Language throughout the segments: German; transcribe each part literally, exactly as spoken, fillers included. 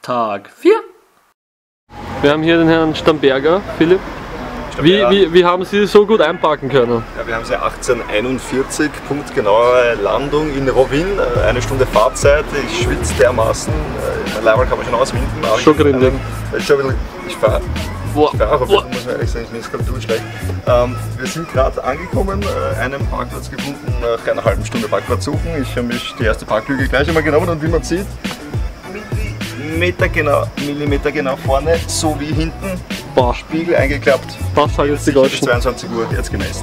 Tag vier. Wir haben hier den Herrn Stamberger, Philipp. Wie, wie, wie haben Sie so gut einparken können? Ja, wir haben sie achtzehnhunderteinundvierzig, punktgenaue Landung in Rovin, eine Stunde Fahrzeit. Ich schwitze dermaßen, mein Leiberl kann man schon auswinden. Schon gründig. Ich, ich fahre auch, aber muss man ehrlich sagen, mir ist gerade durchschlecht. Ähm, wir sind gerade angekommen, einen Parkplatz gefunden, nach einer halben Stunde Parkplatz suchen. Ich habe mich die erste Parklücke gleich einmal genommen und wie man sieht, Millimeter genau, Millimeter genau vorne, so wie hinten. Boah. Spiegel eingeklappt. Was sagen jetzt die Deutschen? zweiundzwanzig Uhr jetzt gemessen.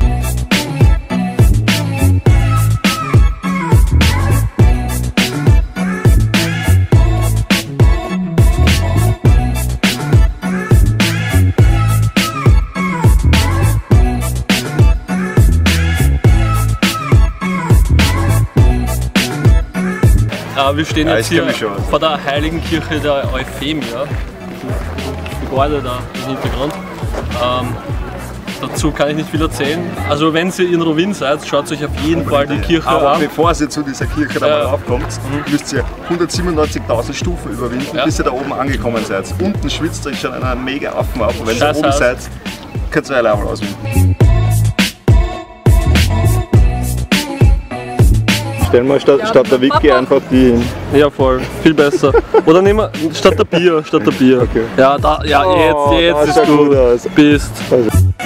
Äh, wir stehen ja, jetzt hier vor der Heiligen Kirche der Euphemia. Gebäude da im Hintergrund. Ähm, dazu kann ich nicht viel erzählen. Also wenn ihr in Rovin seid, schaut euch auf jeden Fall die Kirche Aber an. bevor ihr zu dieser Kirche da ja. mal raufkommt, mhm. müsst ihr hundertsiebenundneunzigtausend Stufen überwinden, ja. bis ihr da oben angekommen seid. Unten schwitzt euch schon einer mega Affen auf und wenn ihr oben seid, könnt ihr euer Level auswinden. Stellen wir statt, statt der Wiki einfach die hin. Ja, voll. Viel besser. Oder nehmen wir statt der Bier, statt der Bier. Okay. Ja, da, ja, oh, jetzt, jetzt ist gut. gut. Bist. Also.